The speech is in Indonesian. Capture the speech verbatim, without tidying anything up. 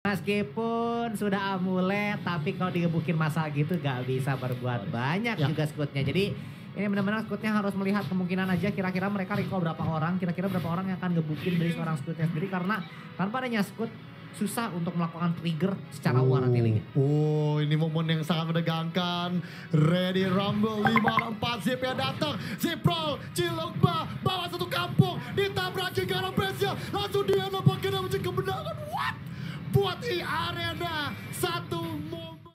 Meskipun sudah amulet, tapi kalau digebukin masa gitu gak bisa berbuat banyak ya. Juga Scoutnya. Jadi ini benar-benar Scoutnya harus melihat kemungkinan aja kira-kira mereka recall berapa orang, kira-kira berapa orang yang akan gebukin dari seorang Scoutnya sendiri. Karena tanpa adanya Scout, susah untuk melakukan trigger secara oh, war nanti. Oh, ini momen yang sangat menegangkan. Ready Rumble lima empat Zip yang datang. Zip roll, Cilokba, bawa